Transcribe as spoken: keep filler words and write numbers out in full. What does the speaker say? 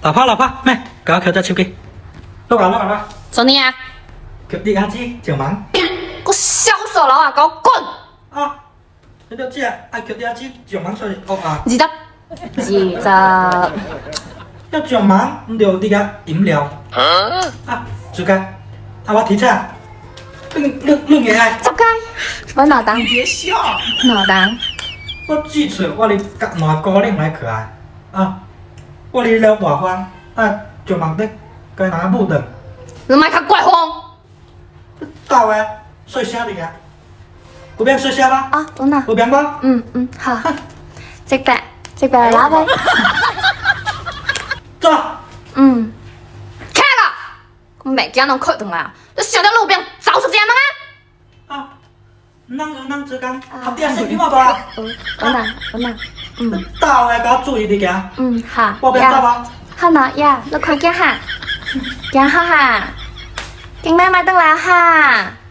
老婆老婆，咩？搞佢隻手機，碌啊碌啊碌！ 做你啊！ 佢啲阿姊就忙。 我小手佬啊，给我滚！ 啊，你都知啊，愛佢啲阿姊就忙所以惡啊。 二十，二十。 要就忙，唔就啲個飲料。啊，主角，啊我提車，你你你嘢啊？ 走開！我哪當？ 你別笑。 哪當？ 我記住我哋夾拿高領來可愛啊！我哋了大方，啊就忙得該拿不等。 你咪佢怪慌。 到啊，睡下嚟㗎，嗰邊睡下吧。 啊，我哪？ 嗰邊吧。 嗯嗯，好。這邊，這邊拿唄。 走。 嗯。開了。我沒見侬開動啦，你小條路邊走出這樣嗎？ 啊，能有能之間，合啲食幾毛多啊？ 我哪？我哪？嗯。 到啊，搞注意啲嘅。 嗯，好。 嗰邊走吧。 好呢呀，你快啲哈，行好哈，經媽媽等啦哈。